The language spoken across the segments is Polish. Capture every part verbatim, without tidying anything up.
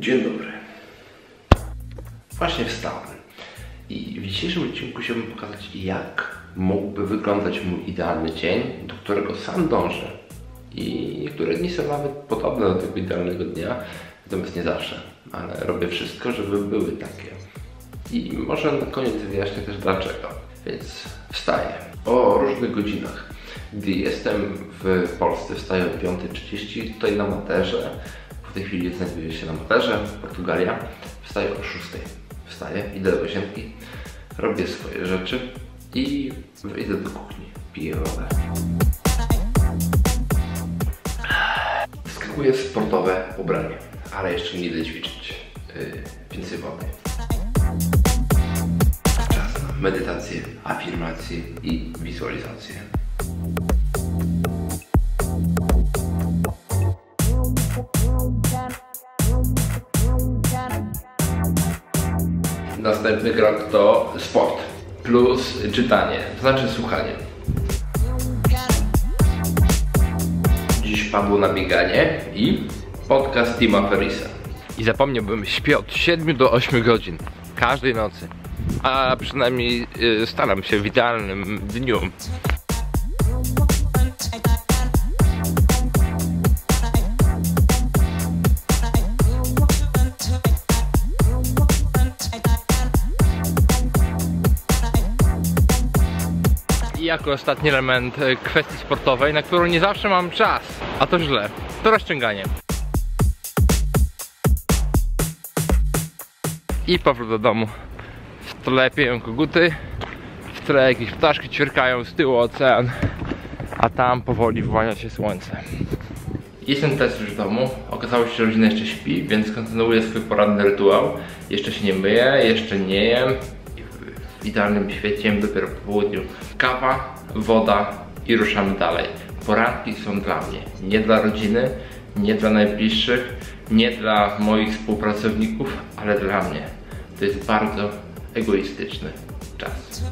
Dzień dobry. Właśnie wstałem i w dzisiejszym odcinku chciałbym pokazać, jak mógłby wyglądać mój idealny dzień, do którego sam dążę. I niektóre dni są nawet podobne do tego idealnego dnia, natomiast nie zawsze, ale robię wszystko, żeby były takie. I może na koniec wyjaśnię też dlaczego. Więc wstaję o różnych godzinach. Gdy jestem w Polsce, wstaję o piąta trzydzieści, tutaj na Maderze. W tej chwili znajduję się na Maderze, Portugalia. Wstaję o szóstej. Wstaję, idę do łazienki, robię swoje rzeczy i idę do kuchni, piję wodę. Wskakuję w sportowe ubranie, ale jeszcze nie idę ćwiczyć. Yy, więcej wody. Czas na medytację, afirmację i wizualizację. Następny krok to sport plus czytanie, to znaczy słuchanie. Dziś padło na bieganie i podcast Tima Ferrisa. I zapomniałbym, śpię od siedmiu do ośmiu godzin każdej nocy, a przynajmniej yy, staram się w idealnym dniu. I jako ostatni element kwestii sportowej, na którą nie zawsze mam czas, a to źle, to rozciąganie. I powrót do domu. W tle pieją koguty, w tle jakieś ptaszki ćwierkają, z tyłu ocean, a tam powoli wyłania się słońce. Jestem teraz już w domu, okazało się, że rodzina jeszcze śpi, więc kontynuuję swój poranny rytuał. Jeszcze się nie myję, jeszcze nie jem. W idealnym świecie dopiero po południu kawa, woda i ruszamy dalej. Poranki są dla mnie, nie dla rodziny, nie dla najbliższych, nie dla moich współpracowników, ale dla mnie. To jest bardzo egoistyczny czas.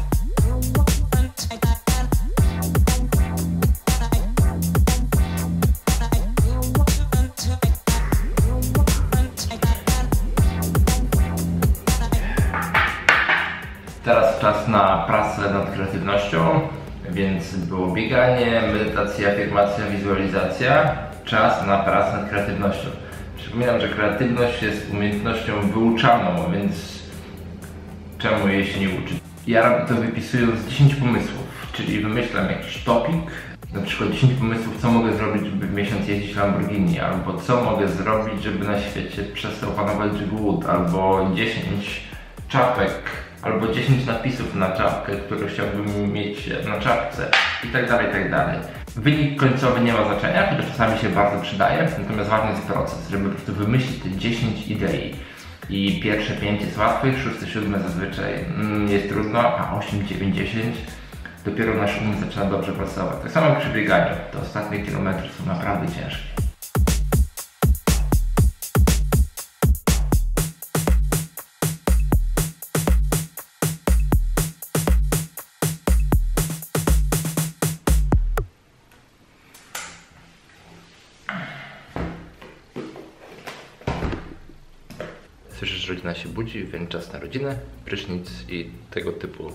Teraz czas na pracę nad kreatywnością, więc było bieganie, medytacja, afirmacja, wizualizacja. Czas na pracę nad kreatywnością. Przypominam, że kreatywność jest umiejętnością wyuczaną, więc czemu jej się nie uczyć? Ja robię to wypisując dziesięć pomysłów, czyli wymyślam jakiś topik, na przykład dziesięć pomysłów, co mogę zrobić, żeby w miesiąc jeździć Lamborghini, albo co mogę zrobić, żeby na świecie przestał panować głód, albo dziesięć czapek, albo dziesięć napisów na czapkę, które chciałbym mieć na czapce i tak dalej, i tak dalej. Wynik końcowy nie ma znaczenia, chociaż czasami się bardzo przydaje, natomiast ważny jest proces, żeby po prostu wymyślić te dziesięć idei. I pierwsze pięć jest łatwych, szóste, siódme zazwyczaj mm, jest trudno, a osiem, dziewięć, dziesięć dopiero nasz umysł zaczyna dobrze pracować. Tak samo jak przy bieganiu, te ostatnie kilometry są naprawdę ciężkie. Słyszysz, że rodzina się budzi, więc czas na rodzinę, prysznic i tego typu.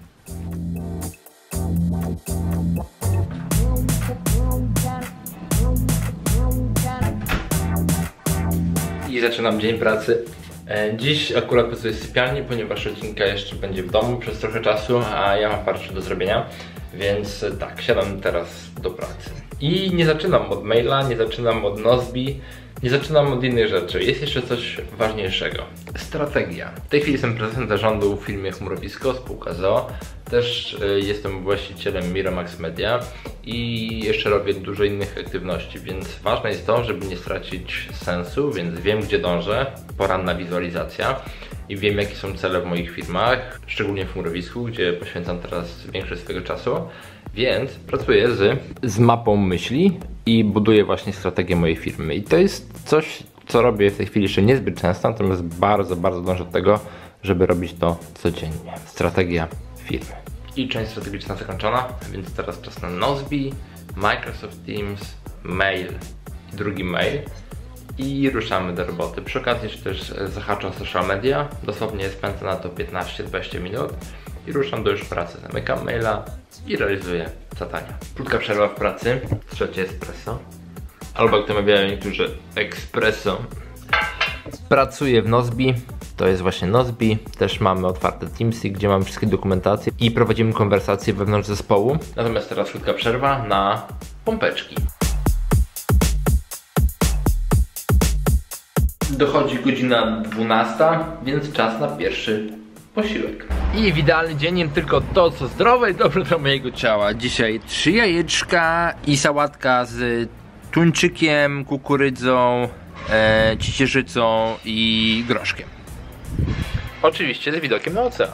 I zaczynam dzień pracy. Dziś akurat pracuję w sypialni, ponieważ rodzinka jeszcze będzie w domu przez trochę czasu, a ja mam parę rzeczy do zrobienia, więc tak, siadam teraz do pracy. I nie zaczynam od maila, nie zaczynam od Nozbi, nie zaczynam od innych rzeczy. Jest jeszcze coś ważniejszego. Strategia. W tej chwili jestem prezesem zarządu w firmie Chmurowisko, spółka z o o. Też y, jestem właścicielem Miramax Media i jeszcze robię dużo innych aktywności, więc ważne jest to, żeby nie stracić sensu, więc wiem, gdzie dążę. Poranna wizualizacja i wiem, jakie są cele w moich firmach, szczególnie w Chmurowisku, gdzie poświęcam teraz większość swojego czasu. Więc pracuję z, z mapą myśli i buduję właśnie strategię mojej firmy. I to jest coś, co robię w tej chwili jeszcze niezbyt często, natomiast bardzo, bardzo dążę do tego, żeby robić to codziennie. Strategia firmy. I część strategiczna zakończona, więc teraz czas na Nozbi, Microsoft Teams, mail i drugi mail. i ruszamy do roboty. Przy okazji jeszcze też zahaczę o social media, dosłownie spędzę na to piętnaście dwadzieścia minut i ruszam do już pracy. Zamykam maila i realizuję zadania. Krótka przerwa w pracy, trzecie espresso, albo jak to mawiają niektórzy, espresso. Pracuję w Nozbi, to jest właśnie Nozbi, też mamy otwarte Teamsy, gdzie mamy wszystkie dokumentacje i prowadzimy konwersacje wewnątrz zespołu. Natomiast teraz krótka przerwa na pompeczki. Dochodzi godzina dwunasta, więc czas na pierwszy posiłek. I w idealny dzień jem tylko to, co zdrowe i dobre dla mojego ciała. Dzisiaj trzy jajeczka i sałatka z tuńczykiem, kukurydzą, e, ciecierzycą i groszkiem. Oczywiście z widokiem na ocean.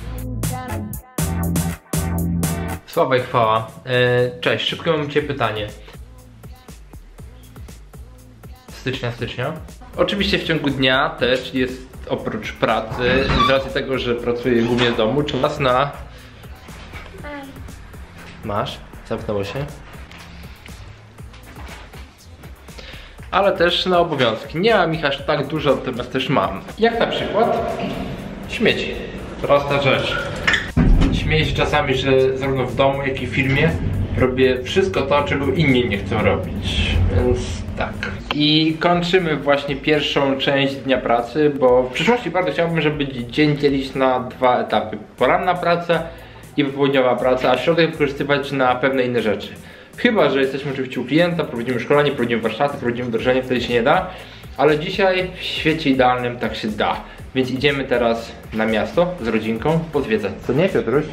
Sława i chwała. E, cześć, szybko mam cię pytanie. Stycznia, stycznia? Oczywiście w ciągu dnia też jest, oprócz pracy, z racji tego, że pracuję głównie z domu, czas na... Masz? Zamknęło się? Ale też na obowiązki. Nie mam ich aż tak dużo, natomiast też mam. Jak na przykład śmieci. Prosta rzecz. Śmieję się czasami, że zarówno w domu, jak i w firmie robię wszystko to, czego inni nie chcą robić. Więc tak. I kończymy właśnie pierwszą część dnia pracy, bo w przyszłości bardzo chciałbym, żeby dzień dzielić na dwa etapy. Poranna praca i popołudniowa praca, a środek wykorzystywać na pewne inne rzeczy. Chyba że jesteśmy oczywiście u klienta, prowadzimy szkolenie, prowadzimy warsztaty, prowadzimy wdrożenie, wtedy się nie da. Ale dzisiaj w świecie idealnym tak się da. Więc idziemy teraz na miasto z rodzinką pozwiedzać. Co nie, Piotruś?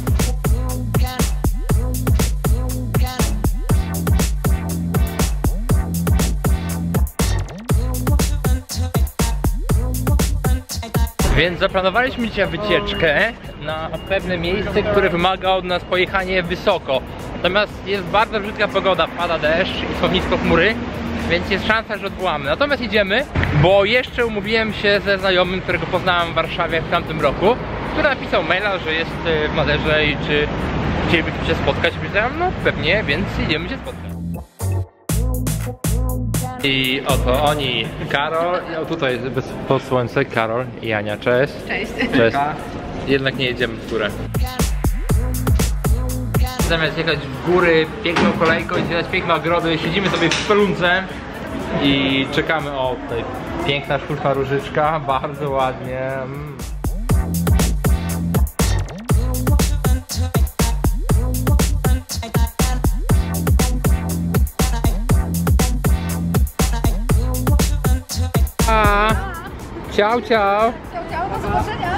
Więc zaplanowaliśmy dzisiaj wycieczkę na pewne miejsce, które wymaga od nas pojechanie wysoko. Natomiast jest bardzo brzydka pogoda, pada deszcz i są nisko chmury, więc jest szansa, że odwołamy. Natomiast idziemy, bo jeszcze umówiłem się ze znajomym, którego poznałem w Warszawie w tamtym roku, który napisał maila, że jest w Maderze i czy chcielibyśmy się spotkać. Powiedziałem, no pewnie, więc idziemy się spotkać. I oto oni, Karol, o tutaj bez pod słońce, Karol i Ania, cześć. Cześć. Cześć. Jednak nie jedziemy w górę. Zamiast jechać w góry piękną kolejką i zwiedzać piękne ogrody, siedzimy sobie w spelunce i czekamy. O, tutaj piękna sztuczna różyczka, bardzo ładnie. A, ciao, ciao. Ciao, ciao, do zobaczenia.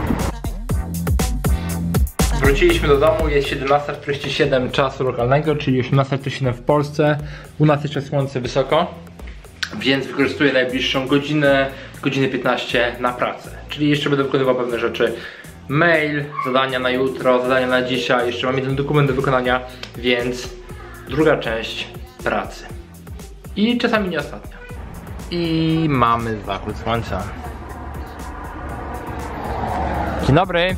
Wróciliśmy do domu, jest siedemnasta czterdzieści siedem czasu lokalnego, czyli osiemnasta czterdzieści siedem w Polsce. U nas jeszcze słońce wysoko, więc wykorzystuję najbliższą godzinę, godzinę piętnaście na pracę. Czyli jeszcze będę wykonywał pewne rzeczy. Mail, zadania na jutro, zadania na dzisiaj, jeszcze mam jeden dokument do wykonania, więc druga część pracy. I czasami nie ostatnia. I mamy zachód słońca. Dzień dobry.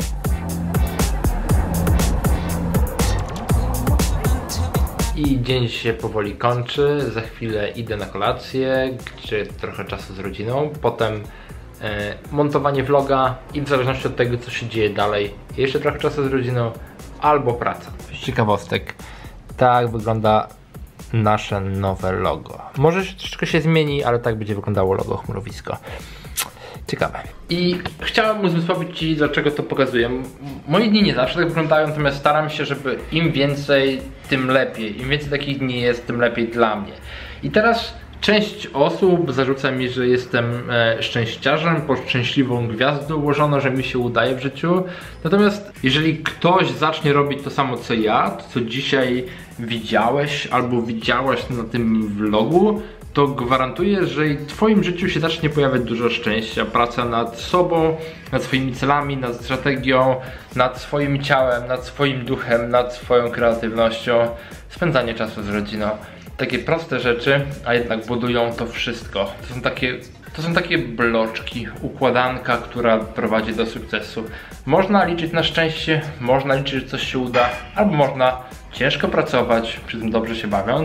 I dzień się powoli kończy, za chwilę idę na kolację, gdzie trochę czasu z rodziną, potem e, montowanie vloga i w zależności od tego, co się dzieje dalej, jeszcze trochę czasu z rodziną albo praca. Z ciekawostek, tak wygląda nasze nowe logo. Może troszeczkę się zmieni, ale tak będzie wyglądało logo Chmurowisko. Ciekawe. I chciałem uzmysłowić Ci, dlaczego to pokazuję. Moje dni nie zawsze tak wyglądają, natomiast staram się, żeby im więcej, tym lepiej. Im więcej takich dni jest, tym lepiej dla mnie. I teraz część osób zarzuca mi, że jestem e, szczęściarzem, pod szczęśliwą gwiazdę ułożono, że mi się udaje w życiu. Natomiast jeżeli ktoś zacznie robić to samo co ja, to co dzisiaj widziałeś albo widziałaś na tym vlogu, to gwarantuję, że i w Twoim życiu się zacznie pojawiać dużo szczęścia. Praca nad sobą, nad swoimi celami, nad strategią, nad swoim ciałem, nad swoim duchem, nad swoją kreatywnością, spędzanie czasu z rodziną. Takie proste rzeczy, a jednak budują to wszystko. To są takie, to są takie bloczki, układanka, która prowadzi do sukcesu. Można liczyć na szczęście, można liczyć, że coś się uda, albo można ciężko pracować, przy tym dobrze się bawiąc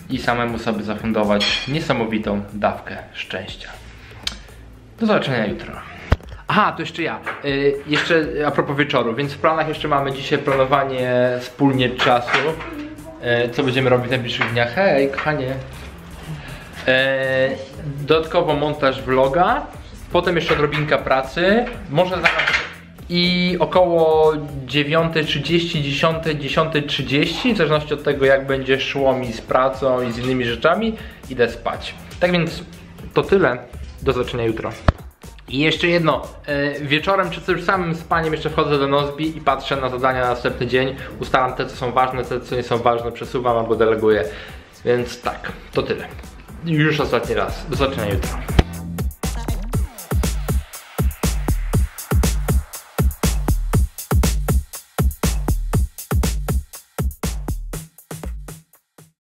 i samemu sobie zafundować niesamowitą dawkę szczęścia. Do zobaczenia jutro. Aha, to jeszcze ja. Yy, jeszcze a propos wieczoru, więc w planach jeszcze mamy dzisiaj planowanie wspólnie czasu. Yy, co będziemy robić w najbliższych dniach. Hej, kochanie. Yy, dodatkowo montaż vloga. Potem jeszcze odrobinka pracy. Może zagram i około dziewiąta trzydzieści, dziesiąta, dziesiąta trzydzieści, w zależności od tego, jak będzie szło mi z pracą i z innymi rzeczami, idę spać. Tak więc to tyle. Do zobaczenia jutro. I jeszcze jedno, yy, wieczorem czy też samym spaniem jeszcze wchodzę do Nozbi i patrzę na zadania na następny dzień. Ustalam te, co są ważne, te, co nie są ważne, przesuwam albo deleguję. Więc tak, to tyle. Już ostatni raz. Do zobaczenia jutro.